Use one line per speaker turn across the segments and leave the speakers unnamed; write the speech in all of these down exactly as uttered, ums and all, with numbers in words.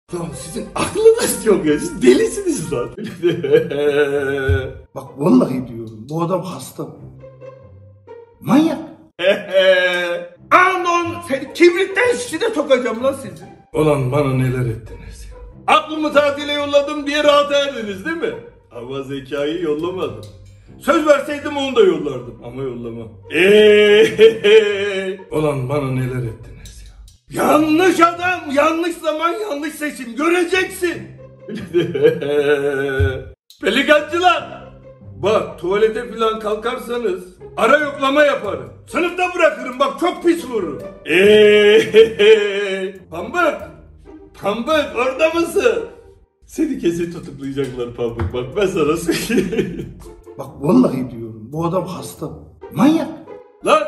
Lan sizin aklınız yok ya. Siz delisiniz lan.
Bak vallahi diyorum. Bu adam hasta. Manyak.
Anon seni kibritten şişine sokacağım lan sizi.
Ulan bana neler ettiniz ya.
Aklımı tatile yolladım diye rahat erdiniz değil mi? Ama zekayı yollamadım. Söz verseydim onu da yollardım ama yollamam. Eee.
Ulan bana neler ettiniz ya.
Yanlış adam, yanlış zaman, yanlış seçim. Göreceksin. Pelikancılar. Bak tuvalete falan kalkarsanız ara yoklama yaparım. Sınıfta bırakırım bak çok pis vururum. Eee. Pambık. Pambık orada mısın? Seni kesin tutuklayacaklar Pambık. Bak ben sana söyleyeyim.
Bak vallahi diyorum. Bu adam hasta. Manyak.
Lan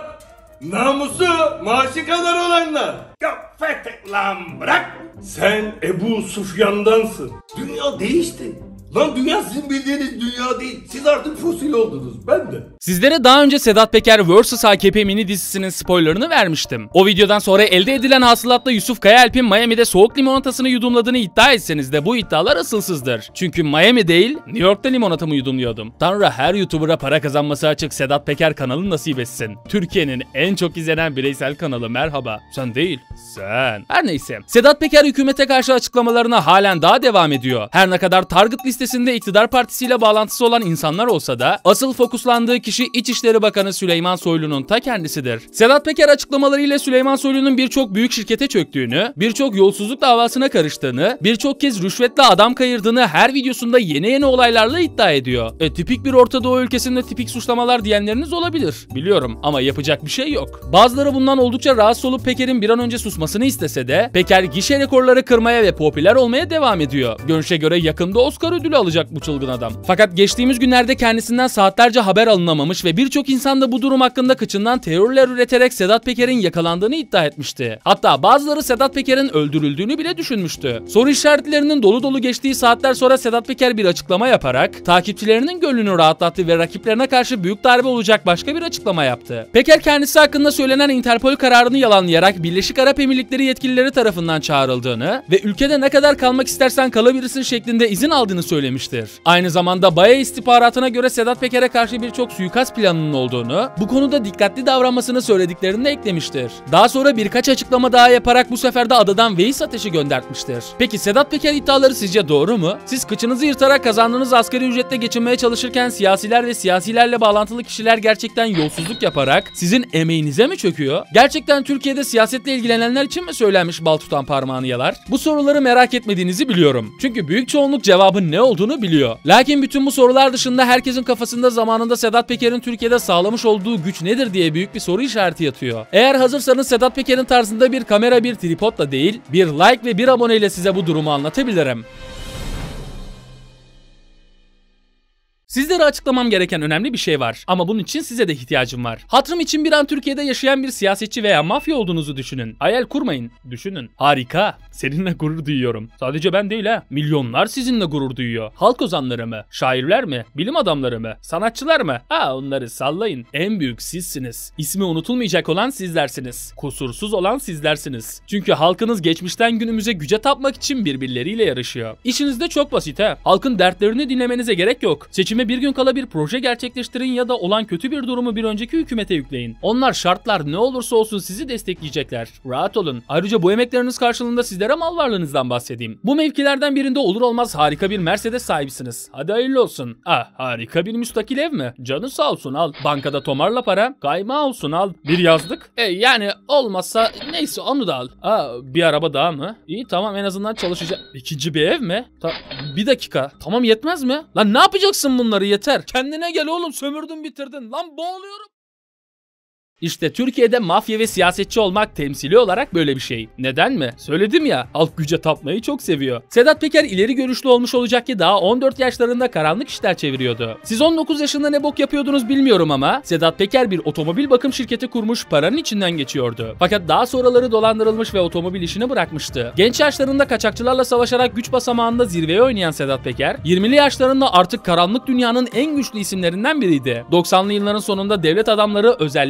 namusu maaşı kadar olanlar. Ya fetih lan bırak. Sen Ebu Sufyan'dansın. Dünya değişti. Lan dünya sizin bildiğiniz dünya değil. Siz artık fosil oldunuz. Ben de.
Sizlere daha önce Sedat Peker versus A K P mini dizisinin spoilerını vermiştim. O videodan sonra elde edilen hasılatla Yusuf Kayaalp'in Miami'de soğuk limonatasını yudumladığını iddia etseniz de bu iddialar asılsızdır. Çünkü Miami değil, New York'ta limonatamı yudumluyordum. Tanrı her YouTuber'a para kazanması açık Sedat Peker kanalı nasip etsin. Türkiye'nin en çok izlenen bireysel kanalı merhaba. Sen değil, sen. Her neyse. Sedat Peker hükümete karşı açıklamalarına halen daha devam ediyor. Her ne kadar target listesinde iktidar partisiyle bağlantısı olan insanlar olsa da asıl fokuslandığı kişi İçişleri Bakanı Süleyman Soylu'nun ta kendisidir. Sedat Peker açıklamalarıyla Süleyman Soylu'nun birçok büyük şirkete çöktüğünü, birçok yolsuzluk davasına karıştığını, birçok kez rüşvetle adam kayırdığını her videosunda yeni yeni olaylarla iddia ediyor. E tipik bir Orta Doğu ülkesinde tipik suçlamalar diyenleriniz olabilir. Biliyorum ama yapacak bir şey yok. Bazıları bundan oldukça rahatsız olup Peker'in bir an önce susmasını istese de Peker gişe rekorları kırmaya ve popüler olmaya devam ediyor. Görünüşe göre yakında Oscar ödülü alacak bu çılgın adam. Fakat geçtiğimiz günlerde kendisinden saatlerce haber alınamamış ve birçok insan da bu durum hakkında kıçından teoriler üreterek Sedat Peker'in yakalandığını iddia etmişti. Hatta bazıları Sedat Peker'in öldürüldüğünü bile düşünmüştü. Soru işaretlerinin dolu dolu geçtiği saatler sonra Sedat Peker bir açıklama yaparak takipçilerinin gönlünü rahatlattı ve rakiplerine karşı büyük darbe olacak başka bir açıklama yaptı. Peker kendisi hakkında söylenen Interpol kararını yalanlayarak Birleşik Arap Emirlikleri yetkilileri tarafından çağrıldığını ve ülkede ne kadar kalmak istersen kalabilirsin şeklinde izin aldığını söylemiştir. Aynı zamanda Baye istihbaratına göre Sedat Peker'e karşı birçok suikast planının olduğunu, bu konuda dikkatli davranmasını söylediklerini de eklemiştir. Daha sonra birkaç açıklama daha yaparak bu sefer de adadan Veys ateşi göndertmiştir. Peki Sedat Peker iddiaları sizce doğru mu? Siz kıçınızı yırtarak kazandığınız asgari ücretle geçinmeye çalışırken siyasiler ve siyasilerle bağlantılı kişiler gerçekten yolsuzluk yaparak sizin emeğinize mi çöküyor? Gerçekten Türkiye'de siyasetle ilgilenenler için mi söylenmiş bal tutan parmağını yalar? Bu soruları merak etmediğinizi biliyorum. Çünkü büyük çoğunluk cevabın ne olduğunu biliyor. Lakin bütün bu sorular dışında herkesin kafasında zamanında Sedat Peker'in Türkiye'de sağlamış olduğu güç nedir diye büyük bir soru işareti yatıyor. Eğer hazırsanız Sedat Peker'in tarzında bir kamera, bir tripodla değil, bir like ve bir aboneyle size bu durumu anlatabilirim. Sizlere açıklamam gereken önemli bir şey var ama bunun için size de ihtiyacım var. Hatırım için bir an Türkiye'de yaşayan bir siyasetçi veya mafya olduğunuzu düşünün. Hayal kurmayın, düşünün. Harika, seninle gurur duyuyorum. Sadece ben değil ha, milyonlar sizinle gurur duyuyor. Halk ozanları mı, şairler mi, bilim adamları mı, sanatçılar mı? Ha onları sallayın. En büyük sizsiniz. İsmi unutulmayacak olan sizlersiniz. Kusursuz olan sizlersiniz. Çünkü halkınız geçmişten günümüze güce tapmak için birbirleriyle yarışıyor. İşiniz de çok basit ha. Halkın dertlerini dinlemenize gerek yok. Seçime bir gün kala bir proje gerçekleştirin ya da olan kötü bir durumu bir önceki hükümete yükleyin. Onlar şartlar ne olursa olsun sizi destekleyecekler. Rahat olun. Ayrıca bu emekleriniz karşılığında sizlere mal varlığınızdan bahsedeyim. Bu mevkilerden birinde olur olmaz harika bir Mercedes sahibisiniz. Hadi hayırlı olsun. Ah harika bir müstakil ev mi? Canı sağ olsun al. Bankada tomarla para. Kaymağı olsun al. Bir yazlık. E yani olmazsa neyse onu da al. Aa bir araba daha mı? İyi tamam en azından çalışacak. İkinci bir ev mi? Ta bir dakika. Tamam yetmez mi? Lan ne yapacaksın bunları? Yeter. Kendine gel oğlum, sömürdün bitirdin. Lan boğuluyorum. İşte Türkiye'de mafya ve siyasetçi olmak temsili olarak böyle bir şey. Neden mi? Söyledim ya, halk güce tapmayı çok seviyor. Sedat Peker ileri görüşlü olmuş olacak ki daha on dört yaşlarında karanlık işler çeviriyordu. Siz on dokuz yaşında ne bok yapıyordunuz bilmiyorum ama Sedat Peker bir otomobil bakım şirketi kurmuş, paranın içinden geçiyordu. Fakat daha sonraları dolandırılmış ve otomobil işini bırakmıştı. Genç yaşlarında kaçakçılarla savaşarak güç basamağında zirveye oynayan Sedat Peker, yirmili yaşlarında artık karanlık dünyanın en güçlü isimlerinden biriydi. doksanlı yılların sonunda devlet adamları özellikle genel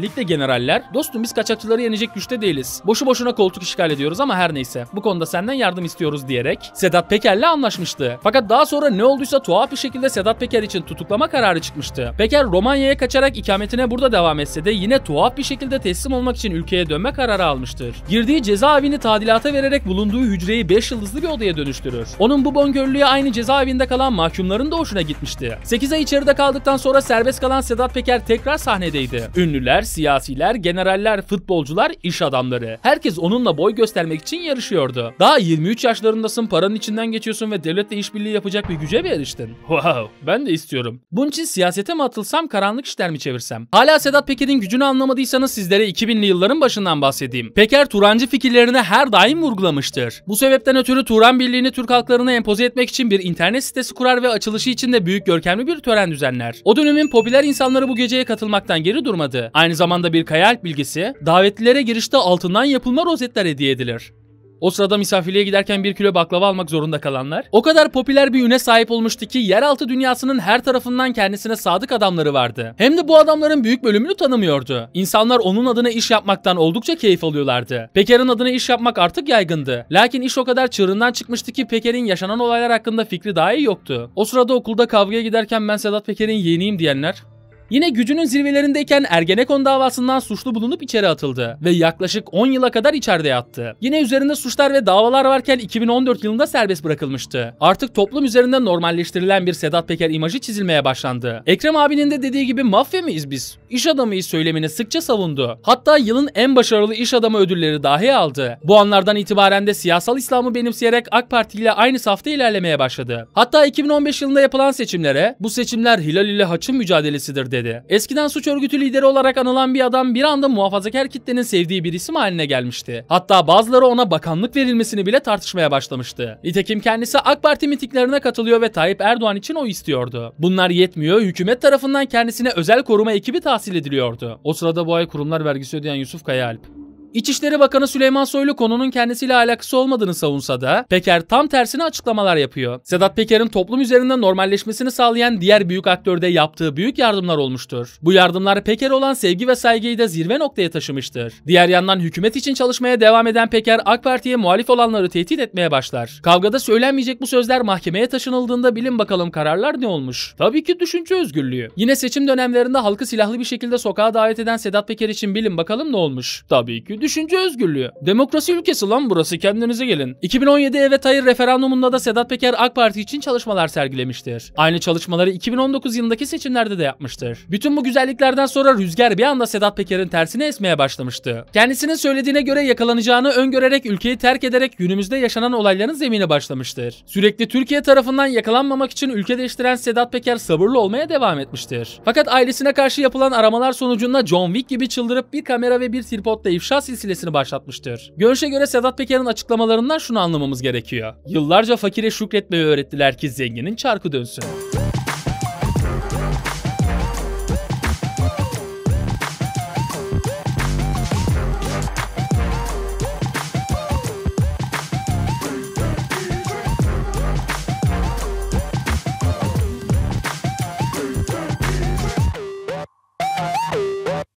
generaller, dostum biz kaçakçıları yenecek güçte değiliz. Boşu boşuna koltuk işgal ediyoruz ama her neyse. Bu konuda senden yardım istiyoruz diyerek Sedat Peker'le anlaşmıştı. Fakat daha sonra ne olduysa tuhaf bir şekilde Sedat Peker için tutuklama kararı çıkmıştı. Peker Romanya'ya kaçarak ikametine burada devam etse de yine tuhaf bir şekilde teslim olmak için ülkeye dönme kararı almıştır. Girdiği cezaevini tadilata vererek bulunduğu hücreyi beş yıldızlı bir odaya dönüştürür. Onun bu bonkörlüğe aynı cezaevinde kalan mahkumların da hoşuna gitmişti. sekiz ay içeride kaldıktan sonra serbest kalan Sedat Peker tekrar sahnedeydi. Ünlüler, siyasiler, generaller, futbolcular, iş adamları. Herkes onunla boy göstermek için yarışıyordu. Daha yirmi üç yaşlarındasın, paranın içinden geçiyorsun ve devletle işbirliği yapacak bir güce mi eriştin? Wow, ben de istiyorum. Bunun için siyasete mi atılsam, karanlık işler mi çevirsem? Hala Sedat Peker'in gücünü anlamadıysanız sizlere iki binli yılların başından bahsedeyim. Peker Turancı fikirlerini her daim vurgulamıştır. Bu sebepten ötürü Turan Birliği'ni Türk halklarına empoze etmek için bir internet sitesi kurar ve açılışı için de büyük görkemli bir tören düzenler. O dönemin popüler insanları bu geceye katılmaktan geri durmadı. Aynı zamanda bir kayaalp bilgisi, davetlilere girişte altından yapılma rozetler hediye edilir. O sırada misafirliğe giderken bir kilo baklava almak zorunda kalanlar, o kadar popüler bir üne sahip olmuştu ki yeraltı dünyasının her tarafından kendisine sadık adamları vardı. Hem de bu adamların büyük bölümünü tanımıyordu. İnsanlar onun adına iş yapmaktan oldukça keyif alıyorlardı. Peker'in adına iş yapmak artık yaygındı. Lakin iş o kadar çığırından çıkmıştı ki Peker'in yaşanan olaylar hakkında fikri dahi yoktu. O sırada okulda kavgaya giderken ben Sedat Peker'in yeğeniyim diyenler, yine gücünün zirvelerindeyken Ergenekon davasından suçlu bulunup içeri atıldı ve yaklaşık on yıla kadar içeride yattı. Yine üzerinde suçlar ve davalar varken iki bin on dört yılında serbest bırakılmıştı. Artık toplum üzerinde normalleştirilen bir Sedat Peker imajı çizilmeye başlandı. Ekrem abinin de dediği gibi mafya mıyız biz? İş adamıyız söylemini sıkça savundu. Hatta yılın en başarılı iş adamı ödülleri dahi aldı. Bu anlardan itibaren de siyasal İslam'ı benimseyerek AK Parti ile aynı safta ilerlemeye başladı. Hatta iki bin on beş yılında yapılan seçimlere bu seçimler Hilal ile Haç'ın mücadelesidir dedi. Eskiden suç örgütü lideri olarak anılan bir adam bir anda muhafazakar kitlenin sevdiği bir isim haline gelmişti. Hatta bazıları ona bakanlık verilmesini bile tartışmaya başlamıştı. Nitekim kendisi AK Parti mitinglerine katılıyor ve Tayyip Erdoğan için oy istiyordu. Bunlar yetmiyor, hükümet tarafından kendisine özel koruma ekibi tahsil ediliyordu. O sırada bu ay kurumlar vergisi ödeyen Yusuf Kayaalp. İçişleri Bakanı Süleyman Soylu konunun kendisiyle alakası olmadığını savunsa da Peker tam tersine açıklamalar yapıyor. Sedat Peker'in toplum üzerinde normalleşmesini sağlayan diğer büyük aktörde yaptığı büyük yardımlar olmuştur. Bu yardımlar Peker'e olan sevgi ve saygıyı da zirve noktaya taşımıştır. Diğer yandan hükümet için çalışmaya devam eden Peker AK Parti'ye muhalif olanları tehdit etmeye başlar. Kavgada söylenmeyecek bu sözler mahkemeye taşınıldığında bilin bakalım kararlar ne olmuş? Tabii ki düşünce özgürlüğü. Yine seçim dönemlerinde halkı silahlı bir şekilde sokağa davet eden Sedat Peker için bilin bakalım ne olmuş? Tabii ki düşünce özgürlüğü. Demokrasi ülkesi lan burası, kendinize gelin. iki bin on yedi Evet Hayır referandumunda da Sedat Peker AK Parti için çalışmalar sergilemiştir. Aynı çalışmaları iki bin on dokuz yılındaki seçimlerde de yapmıştır. Bütün bu güzelliklerden sonra rüzgar bir anda Sedat Peker'in tersine esmeye başlamıştı. Kendisinin söylediğine göre yakalanacağını öngörerek ülkeyi terk ederek günümüzde yaşanan olayların zemine başlamıştır. Sürekli Türkiye tarafından yakalanmamak için ülke değiştiren Sedat Peker sabırlı olmaya devam etmiştir. Fakat ailesine karşı yapılan aramalar sonucunda John Wick gibi çıldırıp bir kamera ve bir tripodla ifşa silsilesini başlatmıştır. Görünüşe göre Sedat Peker'in açıklamalarından şunu anlamamız gerekiyor. Yıllarca fakire şükretmeyi öğrettiler ki zenginin çarkı dönsün.